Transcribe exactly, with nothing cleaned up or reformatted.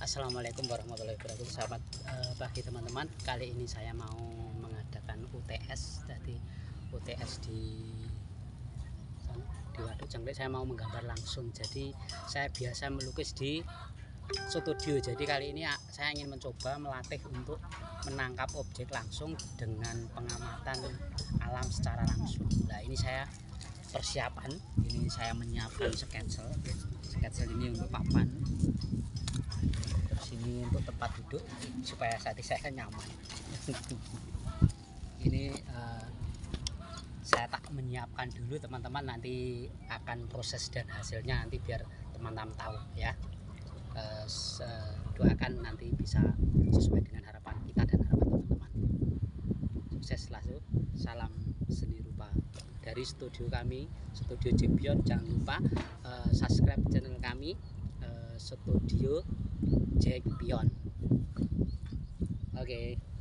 Assalamualaikum warahmatullahi wabarakatuh. Selamat uh, pagi teman-teman. Kali ini saya mau mengadakan U T S. Jadi U T S di di Waduk Cengklik. Saya mau menggambar langsung. Jadi saya biasa melukis di studio. Jadi kali ini saya ingin mencoba melatih untuk menangkap objek langsung dengan pengamatan alam secara langsung. Nah, ini saya persiapan. Ini saya menyiapkan sketsel. Sketsel ini untuk papan. Ini untuk tempat duduk supaya saat saya nyaman. Ini uh, saya tak menyiapkan dulu teman-teman, nanti akan proses dan hasilnya nanti biar teman-teman tahu ya. Uh, doakan nanti bisa sesuai dengan harapan kita dan harapan teman-teman. Sukses selalu, salam seni rupa dari studio kami, Studio Jempion. Jangan lupa uh, subscribe channel kami, uh, Studio Jempion. Oke. Okay.